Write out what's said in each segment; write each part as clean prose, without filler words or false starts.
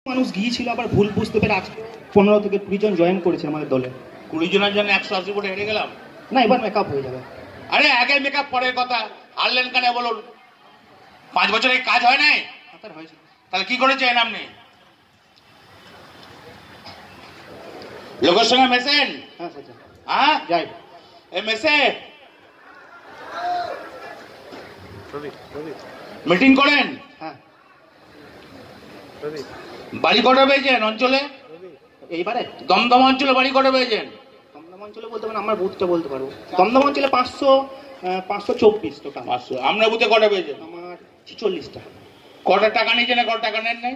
মানুষ গিয়েছিল আবার ভুল বুঝতে পেরে আজকে 15 থেকে 20 জন জয়েন করেছে আমাদের দলে। 20 জনের জন্য 180 ফুটে হেরে গেলাম। না, এবার মেকআপ হয়ে যাবে। আরে আগে মেকআপ পরের কথা, হারলেন কেন বলুন? 5 বছরে কাজ হয় নাই? হয়েছে। তাহলে কি করেছেন আপনি? লোকের সঙ্গে মেশেন? হ্যাঁ স্যার। হ্যাঁ যাই এ মেশে মিটিং করেন? হ্যাঁ। বাড়ি কটা পেয়েছেন অঞ্চলে? এইবারে দমদম অঞ্চলে বাড়ি কটা পেয়েছেন? দমদম অঞ্চলে বলতে পারেন, আমার বুথটা বলতে পারবো। দমদম অঞ্চলে 524 টোটাল। 500। আপনার বুথে কটা পেয়েছেন? আমার 46টা। কটা টাকা নিয়েছেন না কটা টাকা নেন নাই?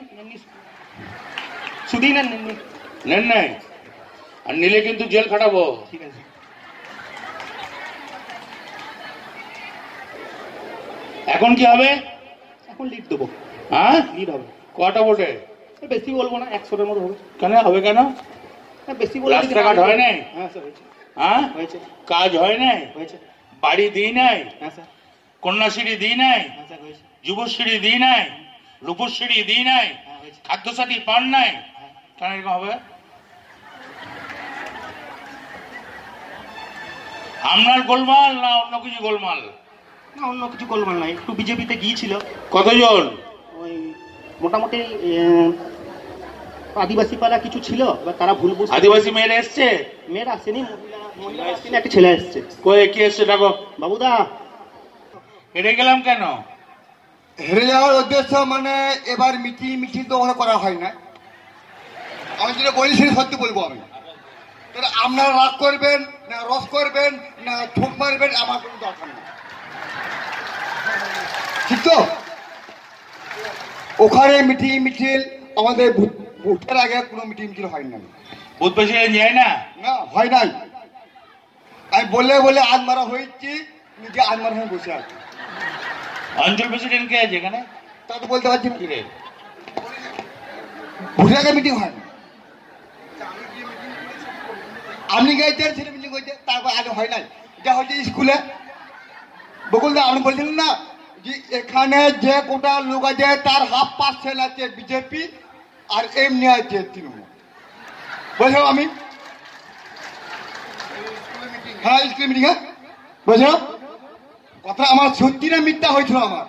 শুধুই নেন নেন নাই? আর নিলে কিন্তু জেল খাটাবো। ঠিক আছে। এখন কি হবে? এখন লিড দেবো। হ্যাঁ, লিড হবে। কটা ভোটে? বেশি বলবো না, 100-এর মতো হবে। কেন হবে? কেন বেশি বলবো? রাস্তাঘাট হয় নাই? হ্যাঁ স্যার হয়েছে। হ্যাঁ হয়েছে। কাজ হয় নাই? হয়েছে। বাড়ি দিই নাই? হ্যাঁ স্যার। কন্যাশ্রী দিই নাই? হ্যাঁ স্যার হয়েছে। যুবশ্রী দিই নাই? রূপশ্রী দিই নাই? হ্যাঁ হয়েছে। খাদ্যসাথী পান নাই? কেন এরকম হবে? আপনার গোলমাল না অন্য কিছু গোলমাল? না, অন্য কিছু গোলমাল নাই, একটু বিজেপিতে গিয়েছিল। কতজন? ওই মোটামুটি আদিবাসী পাড়া কিছু ছিল, এবার তারা ভুল বুঝতে। আদিবাসী মেয়েরা এসছে? মেয়েরা আসেনি, মহিলা আসেনি, একটা ছেলে এসছে। কয়ে কি এসছে? ডাকো। বাবুদা। হেরে গেলাম কেন? হেরে যাওয়ার উদ্দেশ্য মানে এবার মিটিং তো ওখানে করা হয় না। আমি যেটা বলি সেটা সত্যি বলবো আমি। তাহলে আপনারা রাগ করবেন না রস করবেন না ঠোক মারবেন, আমার কোনো দরকার নেই, ঠিক তো? ওখানে মিটিং আমাদের ভোটের আগে কোনো মিটিং হয় না। বুথ প্রেসিডেন্ট যায় না? না, হয় নাই। আমি বলে আজ মারা হয়েছি, নিজে আজ মারা হয়ে বসে আছি। অঞ্চল প্রেসিডেন্ট কে আছে এখানে? তা তো বলতে পারছি না। কি রে? ভোটের আগে মিটিং হয় না। আপনি গেছেন, সেটা মিটিং হয়েছে, তারপর আগে হয় নাই। এটা হচ্ছে স্কুলে। বকুলদা, আপনি বলছিলেন না যে এখানে যে কোটা লোক আছে তার 50% আছে বিজেপি আর এমনি আছে তৃণমূল। বলছিলাম আমি। হ্যাঁ, স্কুল মিটিং। হ্যাঁ বলছিলাম কথা আমার সত্যি না মিথ্যা হয়েছিল আমার।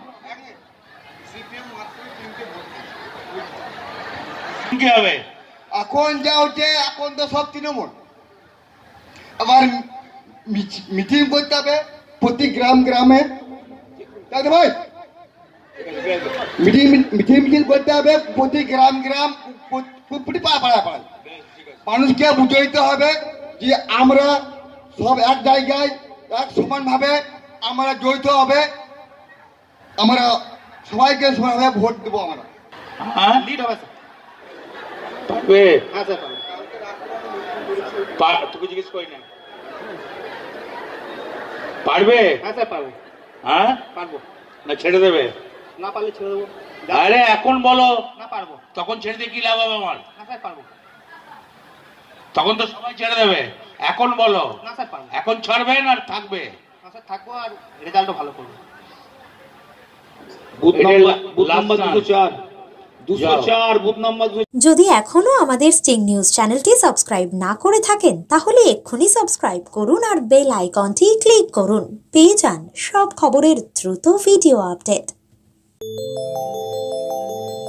কি হবে এখন যা হচ্ছে, এখন তো সব তৃণমূল। আবার মিটিং করতে হবে প্রতি গ্রামে, তাই তো ভাই? মিটিং করতে হবে প্রতি গ্রাম প্রতি পাড়ায়। মানুষকে বুঝাইতে হবে যে আমরা সব এক জায়গায় এক সমানভাবে আমরা জড়িত হবে, আমরা সবাইকে সমানভাবে ভোট দেবো। আমরা লিড হবে স্যার। পারবে? হ্যাঁ স্যার পারবে। তোকে জিজ্ঞেস করি না, পারবে? হ্যাঁ স্যার পারবো। হ্যাঁ পারবো। না ছেড়ে দেবে? না পারলে ছেড়ে দেবো। আরে এখন বলো। না পারবো। তখন ছেড়ে দিয়ে কি লাভ হবে আমার? না স্যার পারবো। তখন তো সবাই ছেড়ে দেবে। এখন বলো। না স্যার পারবো। এখন ছাড়বেন আর থাকবে? না স্যার থাকবো, আর রেজাল্টও ভালো করবো। যদি এখনো আমাদের স্টিং নিউজ চ্যানেলটি সাবস্ক্রাইব না করে থাকেন তাহলে এক্ষুনি সাবস্ক্রাইব করুন আর বেল আইকনটি ক্লিক করুন। পেয়ে যান সব খবরের দ্রুত ভিডিও আপডেট।